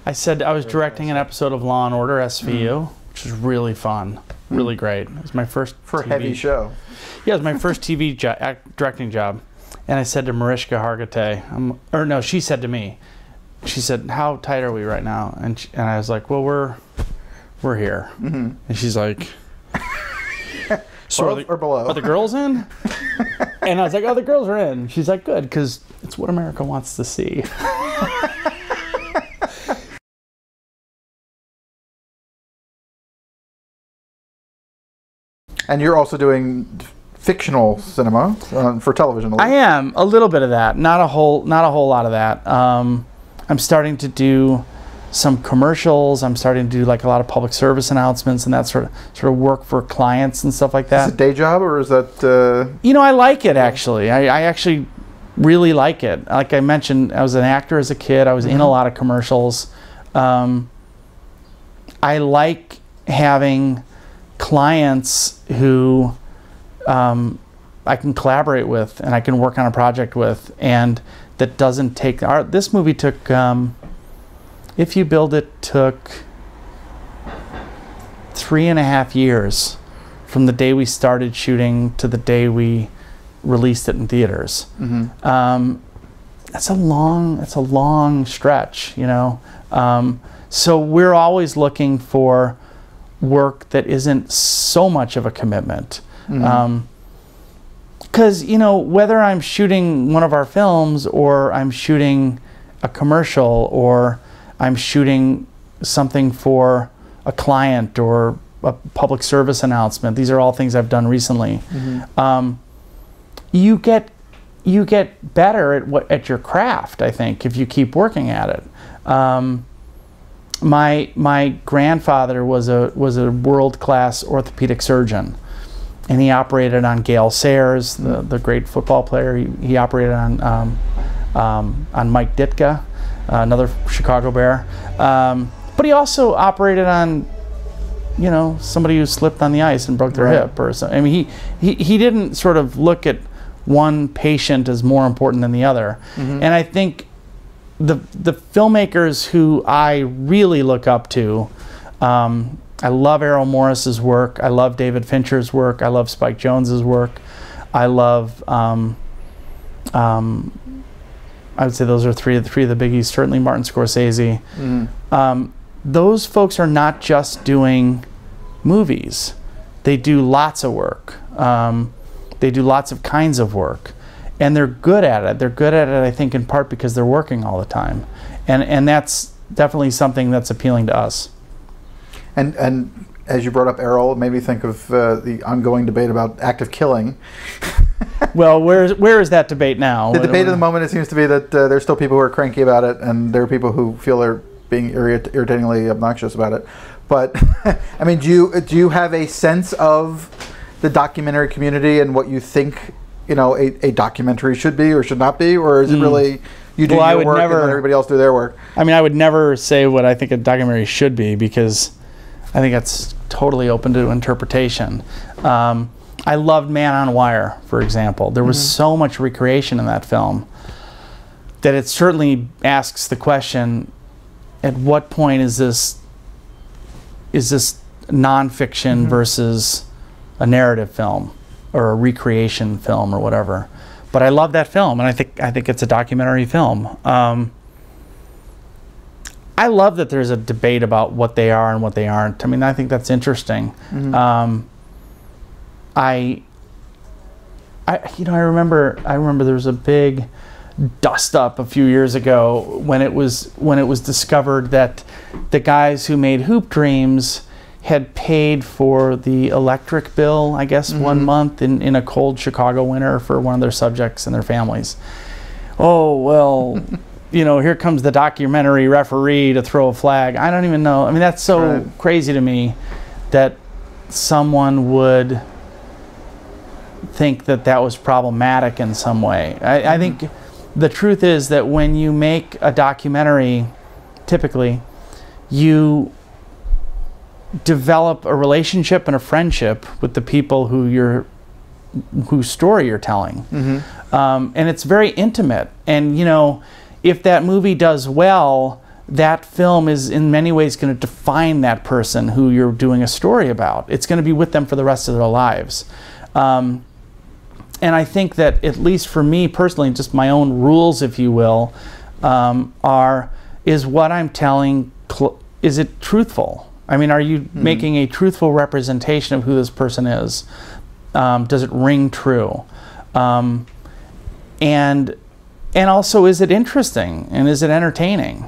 I said I was directing an episode of Law and Order SVU, which was really fun, really great. It was my first for TV. A heavy show. Yeah, it was my first TV directing job. And I said to Mariska Hargitay, or no, she said to me, she said, "How tight are we right now?" And I was like, "Well, we're here." And she's like, "So or below? Are the girls in?" And I was like, "Oh, the girls are in." She's like, "Good, because it's what America wants to see." And you're also doing fictional cinema for television. I am a little bit of that, not a whole lot of that. I'm starting to do some commercials. I'm starting to do like a lot of public service announcements and that sort of work for clients and stuff like that. Is it a day job or is that? You know, I like it actually. I actually really like it. Like I mentioned, I was an actor as a kid. I was in a lot of commercials. I like having clients who I can collaborate with and I can work on a project with, and that doesn't take this movie took If You Build It took 3.5 years from the day we started shooting to the day we released it in theaters. That's a long stretch, you know. So we're always looking for work that isn't so much of a commitment. Because, you know, whether I'm shooting one of our films or I'm shooting a commercial or I'm shooting something for a client or a public service announcement, these are all things I've done recently. You get better at your craft, I think, if you keep working at it. My grandfather was a world-class orthopedic surgeon, and he operated on Gale Sayers, the great football player. He operated on Mike Ditka, another Chicago Bear. But he also operated on, you know, somebody who slipped on the ice and broke their hip or something. I mean, he didn't sort of look at one patient as more important than the other. And I think the filmmakers who I really look up to, I love Errol Morris's work. I love David Fincher's work. I love Spike Jonze's work. I love, I would say those are three of the biggies. Certainly Martin Scorsese. Those folks are not just doing movies. They do lots of work. They do lots of kinds of work. And they're good at it. They're good at it, I think, in part because they're working all the time. And that's definitely something that's appealing to us. And as you brought up Errol, it made me think of the ongoing debate about active killing. Well, where is that debate now? The debate at the moment, it seems to be that there's still people who are cranky about it, and there are people who feel they're being irritatingly obnoxious about it. But I mean, do you have a sense of the documentary community and what you think, you know, a documentary should be or should not be, or is it really you do your work and let everybody else do their work? I mean, I would never say what I think a documentary should be, because I think that's totally open to interpretation. I loved Man on Wire, for example. There was so much recreation in that film that it certainly asks the question, at what point is this nonfiction versus a narrative film or a recreation film or whatever? But I love that film, and I think it's a documentary film. I love that there's a debate about what they are and what they aren't. I mean, I think that's interesting. I remember there was a big dust up a few years ago when it was discovered that the guys who made Hoop Dreams had paid for the electric bill, I guess, 1 month in a cold Chicago winter for one of their subjects and their families. Oh, well, you know, here comes the documentary referee to throw a flag. I don't even know. I mean, that's so crazy to me that someone would think that was problematic in some way. I think the truth is that when you make a documentary, typically, you develop a relationship and a friendship with the people whose story you're telling. And it's very intimate. And, you know, if that movie does well, that film is in many ways going to define that person who you're doing a story about. It's going to be with them for the rest of their lives. And I think that, at least for me personally, just my own rules, if you will, is what I'm telling, is it truthful? I mean, are you making a truthful representation of who this person is? Does it ring true? And also, is it interesting and is it entertaining?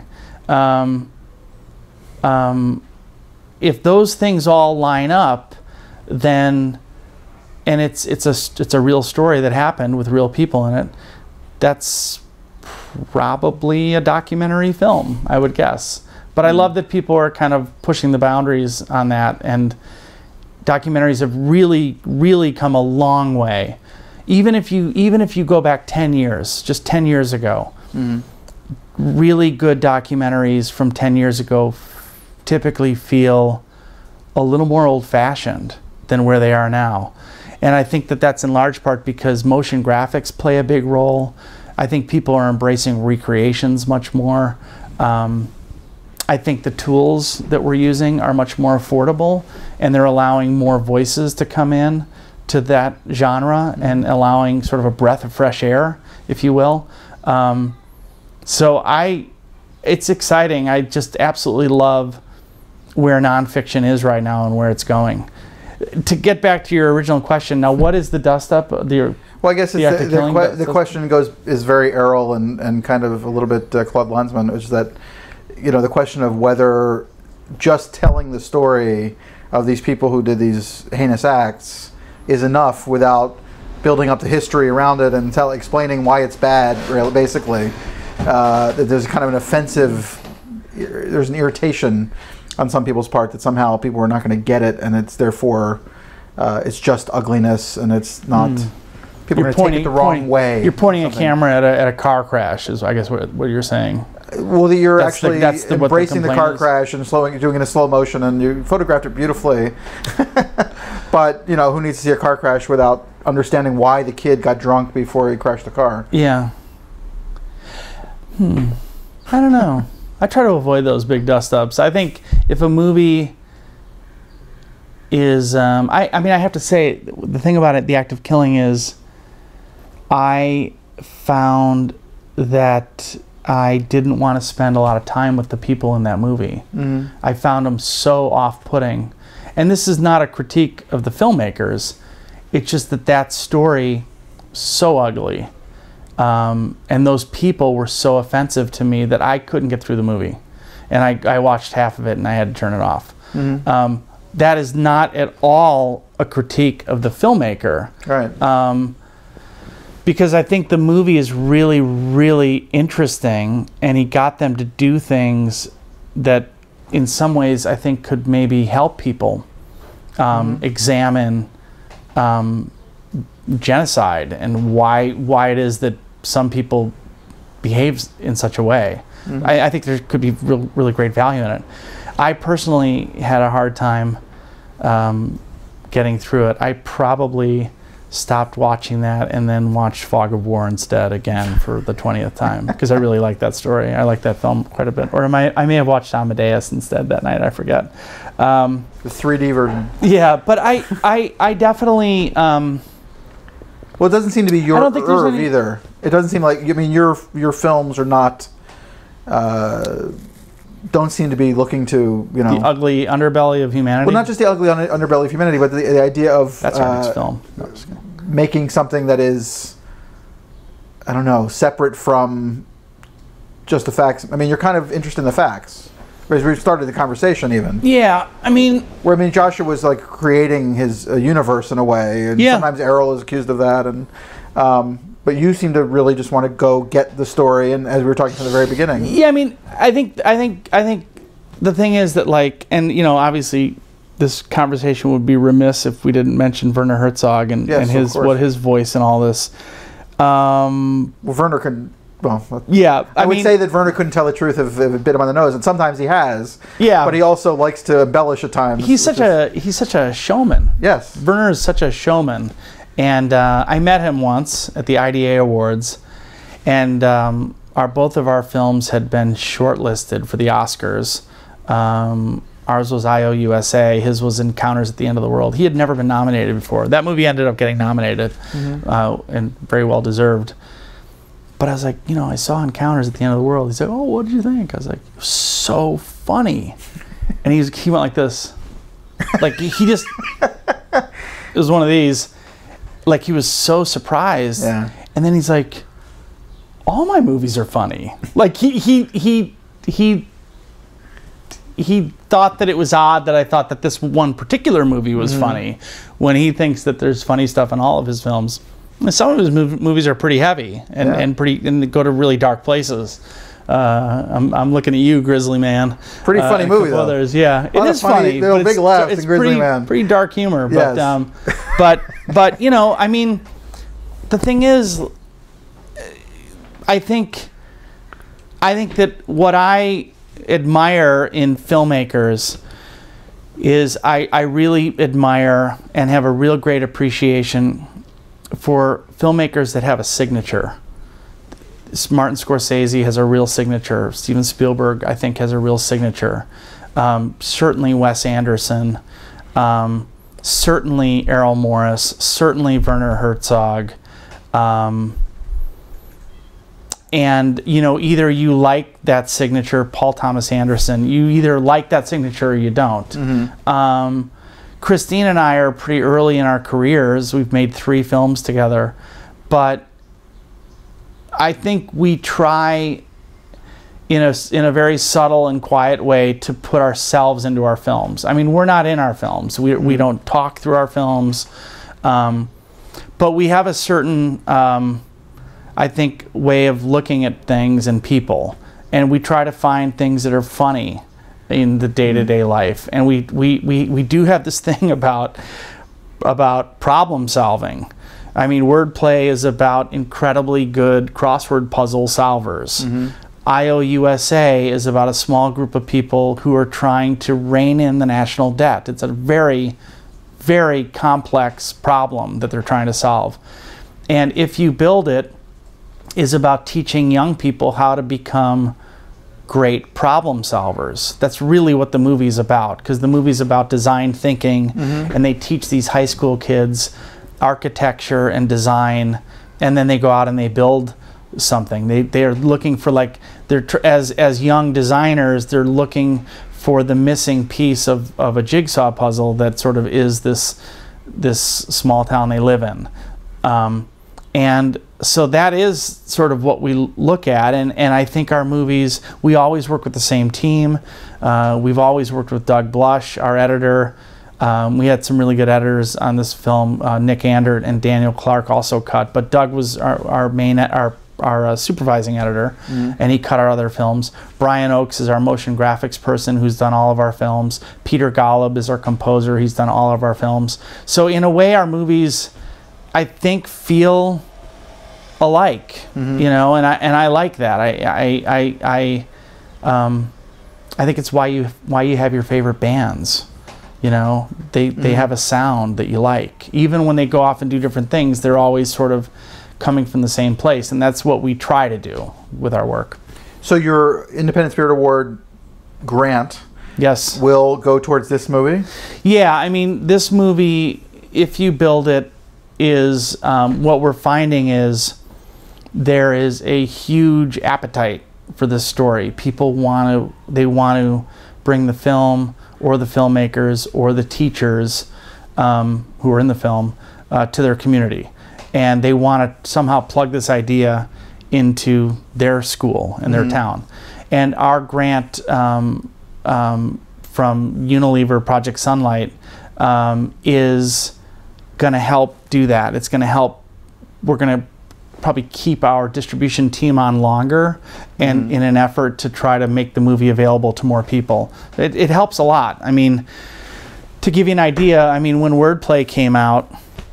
If those things all line up, then, and it's a real story that happened with real people in it, that's probably a documentary film, I would guess. But I love that people are kind of pushing the boundaries on that, and documentaries have really, really come a long way. Even if you go back 10 years, just 10 years ago, really good documentaries from 10 years ago typically feel a little more old-fashioned than where they are now. And I think that that's in large part because motion graphics play a big role. I think people are embracing recreations much more. I think the tools that we're using are much more affordable, and they're allowing more voices to come in to that genre and allowing sort of a breath of fresh air, if you will. So it's exciting. I just absolutely love where nonfiction is right now and where it's going. To get back to your original question, now what is the dust up? Well, I guess the question is very Errol and kind of a little bit Claude Lanzmann, which is that, you know, the question of whether just telling the story of these people who did these heinous acts is enough without building up the history around it and explaining why it's bad, basically. That there's kind of an offensive, there's an irritation on some people's part that somehow people are not going to get it, and it's therefore it's just ugliness, and it's not. People are going to take it the wrong way. You're pointing a camera at a car crash, is I guess what you're saying. Well, you're actually embracing the car crash and doing it in a slow motion, and you photographed it beautifully. But you know, who needs to see a car crash without understanding why the kid got drunk before he crashed the car? Yeah. I don't know. I try to avoid those big dust-ups. I think if a movie is, I mean, I have to say, the thing about it, The Act of Killing, is I found that I didn't want to spend a lot of time with the people in that movie. I found them so off-putting. And this is not a critique of the filmmakers. It's just that story so ugly. And those people were so offensive to me that I couldn't get through the movie. And I watched half of it and I had to turn it off. That is not at all a critique of the filmmaker. Right. Because I think the movie is really, really interesting, and he got them to do things that in some ways I think could maybe help people examine genocide and why it is that some people behave in such a way. I think there could be really great value in it. I personally had a hard time getting through it. I probably stopped watching that and then watched Fog of War instead again for the 20th time because I really like that story. I like that film quite a bit. Or I may have watched Amadeus instead that night. I forget. The 3D version. Yeah, but I definitely. Well, it doesn't seem to be your either. It doesn't seem like, I mean, your films are not. Don't seem to be looking to, you know, the ugly underbelly of humanity. Well, not just the ugly underbelly of humanity, but the idea of that's our next film. No, making something that is, I don't know, separate from just the facts. I mean, you're kind of interested in the facts. Whereas we started the conversation even. Yeah, I mean, Joshua was like creating his universe in a way, and sometimes Errol is accused of that, and but you seem to really just want to go get the story, and as we were talking from the very beginning. Yeah, I mean, I think the thing is that, like, and you know, obviously, this conversation would be remiss if we didn't mention Werner Herzog and his voice and all this. Well, Werner could. Well, yeah, I would say that Werner couldn't tell the truth if it bit him on the nose, and sometimes he has. Yeah, but he also likes to embellish at times. He's such a showman. Yes, Werner is such a showman, and I met him once at the IDA Awards, and both of our films had been shortlisted for the Oscars. Ours was IOUSA. His was Encounters at the End of the World. He had never been nominated before. That movie ended up getting nominated, and very well deserved. But I was like, I saw Encounters at the End of the World. He's like, oh, what did you think? I was like, so funny. And he went like this. Like, he just, it was one of these. Like, he was so surprised. Yeah. And then he's like, all my movies are funny. Like, he thought that it was odd that I thought that this one particular movie was funny, when he thinks that there's funny stuff in all of his films. And some of his movies are pretty heavy and and go to really dark places. I'm looking at you, Grizzly Man. Pretty funny movie, though. Others, yeah, it is funny. There are big laughs in Grizzly Man. Pretty dark humor, but Yes. but I mean, the thing is, I think that what I admire in filmmakers is I really admire and have a real great appreciation for filmmakers that have a signature. Martin Scorsese has a real signature. Steven Spielberg, I think, has a real signature. Certainly Wes Anderson, certainly Errol Morris, certainly Werner Herzog. And, either you like that signature, Paul Thomas Anderson, you either like that signature or you don't. Christine and I are pretty early in our careers. We've made 3 films together. But I think we try, in a very subtle and quiet way, to put ourselves into our films. I mean, we're not in our films. We don't talk through our films. But we have a certain, I think, way of looking at things and people. And we try to find things that are funny in the day-to-day life. And we do have this thing about problem solving. I mean, Wordplay is about incredibly good crossword puzzle solvers. IOUSA is about a small group of people who are trying to rein in the national debt. It's a very, very complex problem that they're trying to solve. And If You Build It is about teaching young people how to become great problem solvers. That's really what the movie's about, because the movie's about design thinking, and they teach these high school kids architecture and design, and then they go out and they build something. They are looking for, like, as young designers, they're looking for the missing piece of a jigsaw puzzle that sort of is this small town they live in. And so that is sort of what we look at, and I think our movies, we always work with the same team. We've always worked with Doug Blush, our editor. We had some really good editors on this film. Nick Andert and Daniel Clark also cut, but Doug was our supervising editor, and he cut our other films. Brian Oakes is our motion graphics person who's done all of our films. Peter Golub is our composer. He's done all of our films. So in a way, our movies, I think, feel alike, and I like that. I think it's why you have your favorite bands. They have a sound that you like. Even when they go off and do different things, they're always sort of coming from the same place, and that's what we try to do with our work. So your Independent Spirit Award grant, yes, will go towards this movie? Yeah, I mean, this movie, If You Build It, is what we're finding is there is a huge appetite for this story. People want to bring the film or the filmmakers or the teachers who are in the film to their community, and they want to somehow plug this idea into their school and their town. And our grant from Unilever Project Sunlight is going to help do that. It's going to help. We're going to probably keep our distribution team on longer, and in an effort to try to make the movie available to more people. It helps a lot. I mean, to give you an idea, I mean, when Wordplay came out,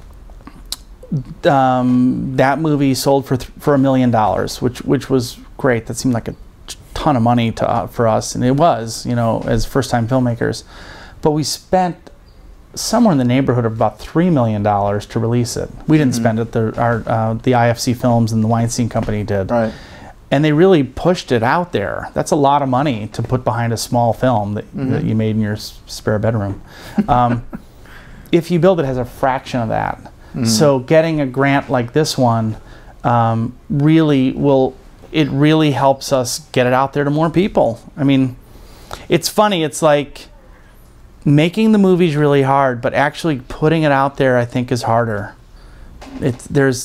that movie sold for $1 million, which was great. That seemed like a ton of money for us, and it was, as first-time filmmakers. But we spent somewhere in the neighborhood of about $3 million to release it. We didn't spend it. The IFC Films and the Weinstein Company did. Right. and they really pushed it out there. That's a lot of money to put behind a small film that you made in your spare bedroom. If You Build It has a fraction of that. So getting a grant like this one really helps us get it out there to more people. I mean, it's funny. It's like making the movie's really hard, but actually putting it out there, I think, is harder. It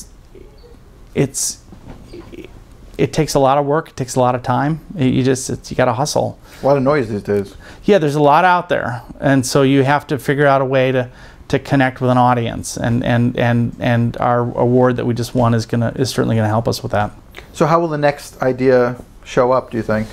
takes a lot of work. It takes a lot of time. You got to hustle. A lot of noise these days. Yeah, there's a lot out there, and so you have to figure out a way to connect with an audience. And our award that we just won is certainly gonna help us with that. So how will the next idea show up, do you think?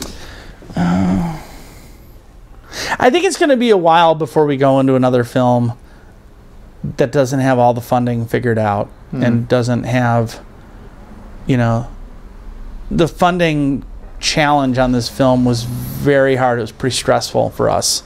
I think it's gonna be a while before we go into another film that doesn't have all the funding figured out and doesn't have, you know, the funding challenge on this film was very hard. It was pretty stressful for us.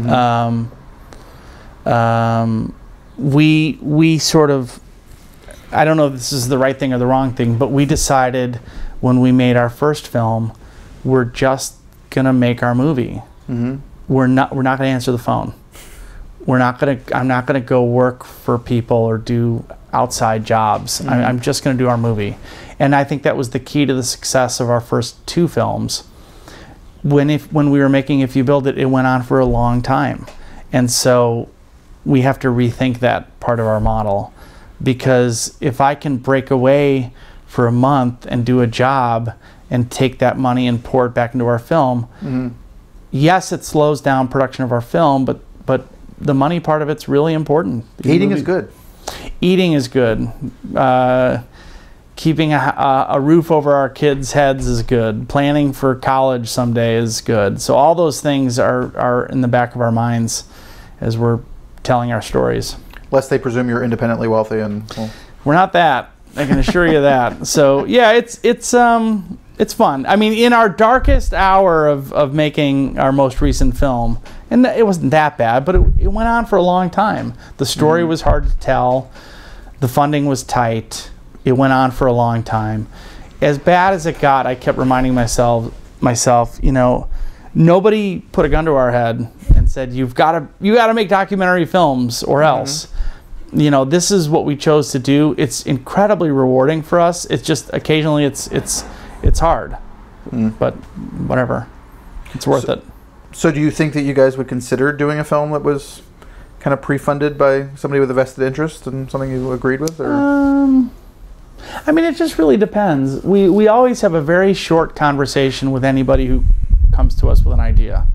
We sort of, I don't know if this is the right thing or the wrong thing, but we decided when we made our first film, we're just gonna make our movie. We're not gonna answer the phone. I'm not gonna go work for people or do outside jobs. I'm just gonna do our movie. And I think that was the key to the success of our first two films. When we were making If You Build It, it went on for a long time. And so we have to rethink that part of our model, because if I can break away for a month and do a job and take that money and pour it back into our film, yes, it slows down production of our film, but the money part of it's really important. Eating is good. Eating is good. Keeping a roof over our kids' heads is good. Planning for college someday is good. So all those things are in the back of our minds as we're telling our stories. Lest they presume you're independently wealthy, and well. We're not that. I can assure you that. So yeah, it's fun. I mean, in our darkest hour of making our most recent film, and it wasn't that bad, but it went on for a long time. The story was hard to tell. The funding was tight. It went on for a long time. As bad as it got, I kept reminding myself, you know, nobody put a gun to our head and said, you got to make documentary films or else. You know, this is what we chose to do. It's incredibly rewarding for us. It's just occasionally it's hard, but whatever, it's worth it. So do you think that you guys would consider doing a film that was kind of pre-funded by somebody with a vested interest and something you agreed with? Or? I mean, it just really depends. We always have a very short conversation with anybody who comes to us with an idea.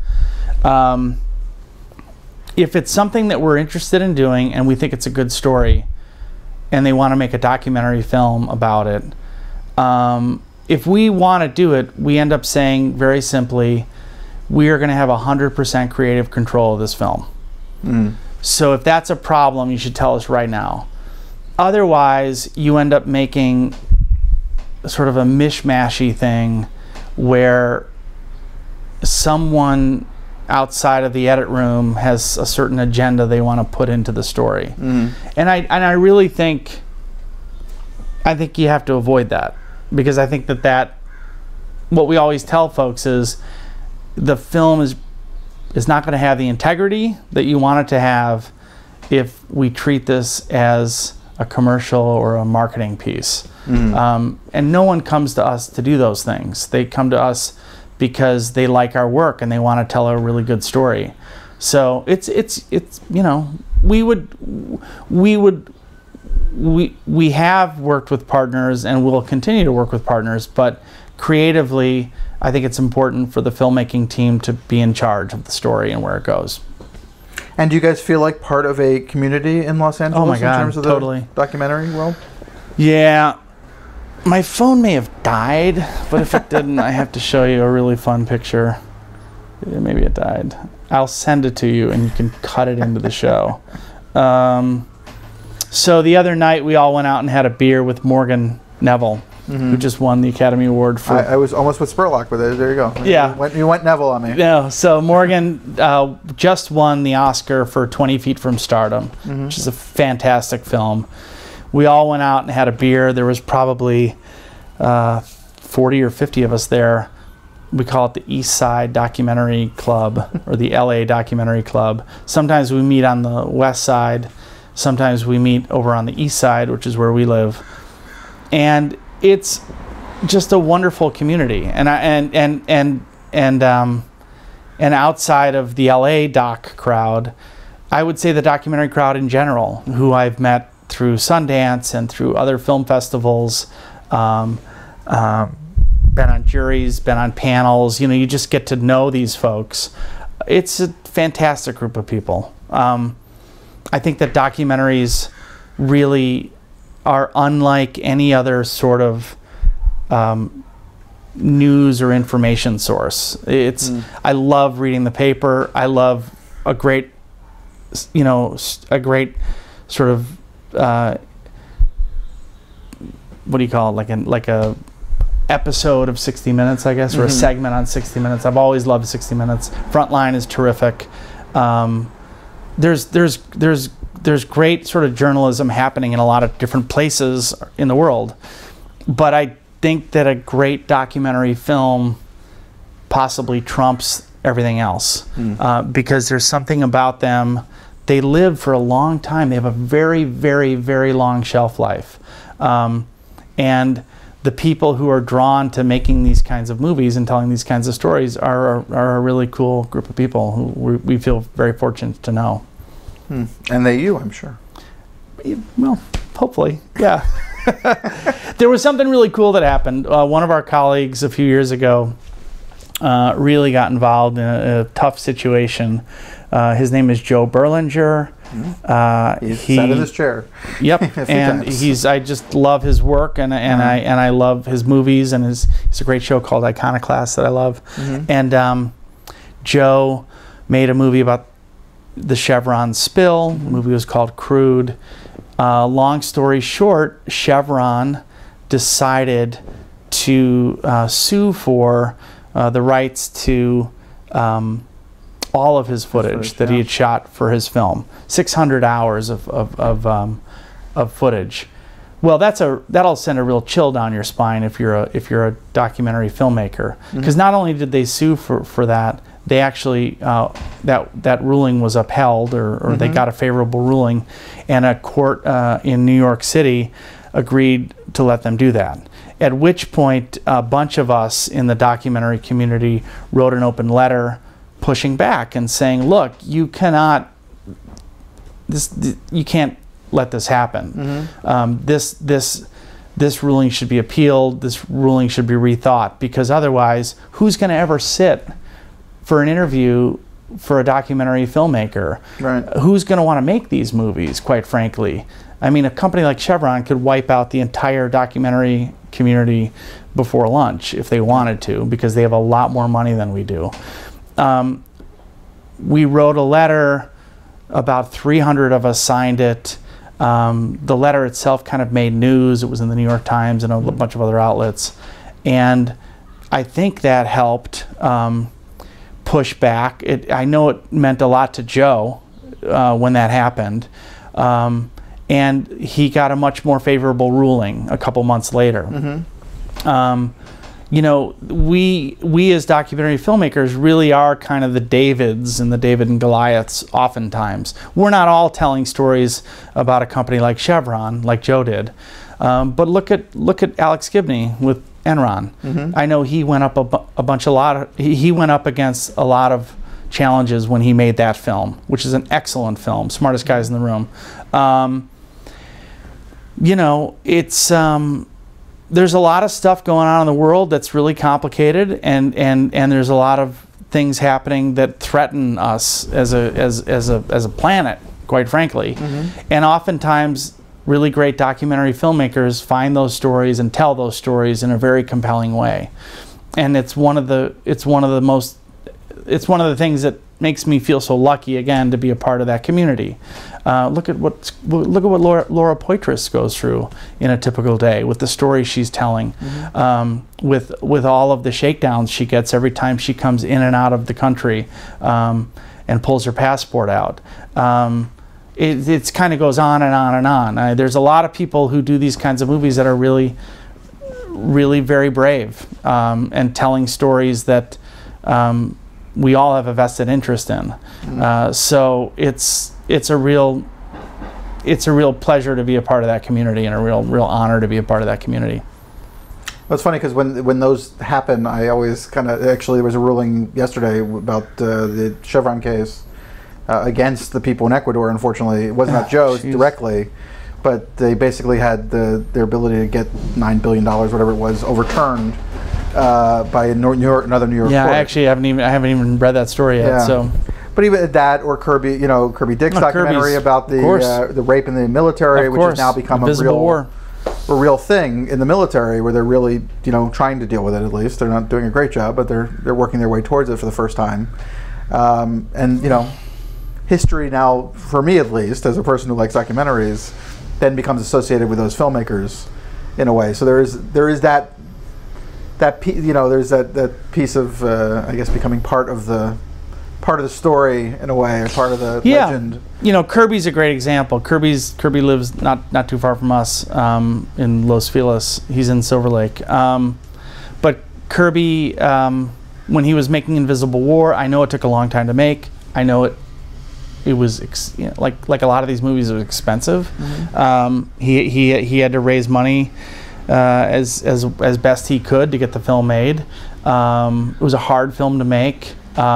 If it's something that we're interested in doing and we think it's a good story and they want to make a documentary film about it, if we want to do it, we end up saying very simply, we are going to have 100% creative control of this film. So if that's a problem, you should tell us right now. Otherwise, you end up making sort of a mishmashy thing where someone outside of the edit room has a certain agenda they want to put into the story. And I really think you have to avoid that, because I think that what we always tell folks is the film is not going to have the integrity that you want it to have if we treat this as a commercial or a marketing piece. And no one comes to us to do those things. They come to us because they like our work and they want to tell a really good story. So it's you know, we have worked with partners and will continue to work with partners, but creatively, I think it's important for the filmmaking team to be in charge of the story and where it goes. And do you guys feel like part of a community in Los Angeles? Oh my God, in terms of totally. The documentary world? Yeah. My phone may have died, but if it didn't, I have to show you a really fun picture. Yeah, maybe it died. I'll send it to you and you can cut it into the show. So the other night we all went out and had a beer with Morgan Neville, who just won the Academy Award for... I was almost with Spurlock, but there you go. Yeah. You went Neville on me. No, so Morgan just won the Oscar for 20 Feet from Stardom, which is a fantastic film. We all went out and had a beer. There was probably 40 or 50 of us there. We call it the East Side Documentary Club or the LA Documentary Club. Sometimes we meet on the West Side. Sometimes we meet over on the East Side, which is where we live. And it's just a wonderful community. And outside of the LA doc crowd, I would say the documentary crowd in general, who I've met through Sundance and through other film festivals, been on juries, been on panels. You know, you just get to know these folks. It's a fantastic group of people. I think that documentaries really are unlike any other sort of news or information source. I love reading the paper. I love a great, you know, a great sort of what do you call it? Like a episode of 60 Minutes, I guess, or a segment on 60 Minutes. I've always loved 60 Minutes. Frontline is terrific. There's great sort of journalism happening in a lot of different places in the world, but I think that a great documentary film possibly trumps everything else because there's something about them. They live for a long time. They have a very, very, very long shelf life. And the people who are drawn to making these kinds of movies and telling these kinds of stories are a really cool group of people who we feel very fortunate to know. And you, I'm sure. Well, hopefully, yeah. There was something really cool that happened. One of our colleagues a few years ago really got involved in a tough situation. His name is Joe Berlinger. He's sat in his chair. Yep, and I just love his work, and I love his movies, and he's a great show called Iconoclast that I love. And Joe made a movie about the Chevron spill. The movie was called Crude. Long story short, Chevron decided to sue for the rights to all of his footage that he had shot for his film. 600 hours of footage. Well, that'll send a real chill down your spine if you're a documentary filmmaker, because not only did they sue for that, they actually that ruling was upheld, or they got a favorable ruling, and a court in New York City agreed to let them do that. At which point, a bunch of us in the documentary community wrote an open letter pushing back and saying, look, you can't let this happen. This ruling should be appealed. This ruling should be rethought, because otherwise, who's going to ever sit for an interview for a documentary filmmaker? Right. Who's going to want to make these movies, quite frankly? I mean, a company like Chevron could wipe out the entire documentary community before lunch if they wanted to, because they have a lot more money than we do. We wrote a letter, about 300 of us signed it. The letter itself kind of made news. It was in the New York Times and a bunch of other outlets. And I think that helped push back. I know it meant a lot to Joe when that happened. And he got a much more favorable ruling a couple months later. You know, we as documentary filmmakers really are kind of the Davids and the David and Goliaths oftentimes. We're not all telling stories about a company like Chevron, like Joe did. But look at Alex Gibney with Enron. I know he went up he went up against a lot of challenges when he made that film, which is an excellent film, Smartest Guys in the Room. You know, it's there's a lot of stuff going on in the world that's really complicated, and there's a lot of things happening that threaten us as a planet, quite frankly. And oftentimes, really great documentary filmmakers find those stories and tell those stories in a very compelling way. And it's one of the things that makes me feel so lucky again to be a part of that community. Look at what Laura Poitras goes through in a typical day with the stories she's telling, with all of the shakedowns she gets every time she comes in and out of the country and pulls her passport out. It kind of goes on and on and on. There's a lot of people who do these kinds of movies that are really really very brave, and telling stories that we all have a vested interest in. So it's a real pleasure to be a part of that community, and a real honor to be a part of that community. Well, it's funny because when those happen, I always actually there was a ruling yesterday about the Chevron case against the people in Ecuador. Unfortunately, it was not Joe's directly, but they basically had their ability to get $9 billion, whatever it was, overturned by another New York court. Actually, I haven't even read that story yet. Yeah. So, but even that, or Kirby Dick's documentary about the rape in the military, which has now become a real thing in the military, where they're really trying to deal with it. At least they're not doing a great job, but they're working their way towards it for the first time. And history now, for me at least, as a person who likes documentaries, then becomes associated with those filmmakers in a way. So there is that there's that piece of I guess becoming part of the story in a way, or part of the legend. Kirby's a great example. Kirby lives not too far from us, in Los Feliz. He's in Silver Lake. But Kirby, when he was making Invisible War, I know it took a long time to make. I know it was like a lot of these movies, it was expensive. He had to raise money as best he could to get the film made. It was a hard film to make,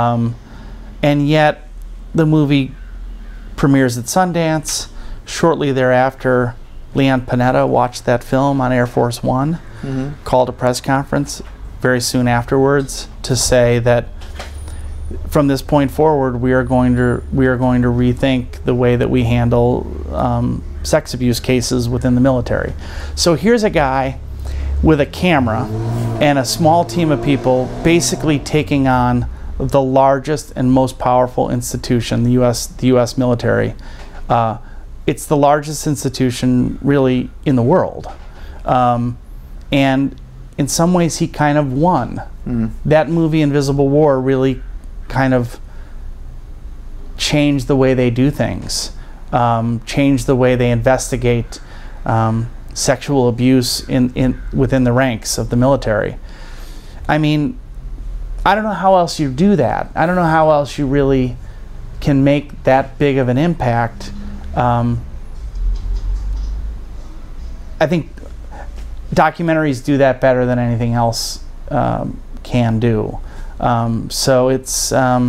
and yet the movie premieres at Sundance. Shortly thereafter, Leon Panetta watched that film on Air Force One, called a press conference very soon afterwards to say that from this point forward, we are going to rethink the way that we handle sex abuse cases within the military. So here's a guy with a camera and a small team of people basically taking on the largest and most powerful institution, the U.S. military. It's the largest institution really in the world. And in some ways he kind of won. That movie, Invisible War, really kind of changed the way they do things, changed the way they investigate sexual abuse within the ranks of the military. I mean, I don't know how else you do that. I don't know how else you really can make that big of an impact. I think documentaries do that better than anything else can do. So it's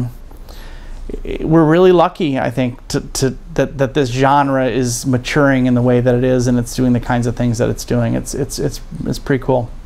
we're really lucky, I think, that this genre is maturing in the way that it is, and it's doing the kinds of things that it's doing. It's pretty cool.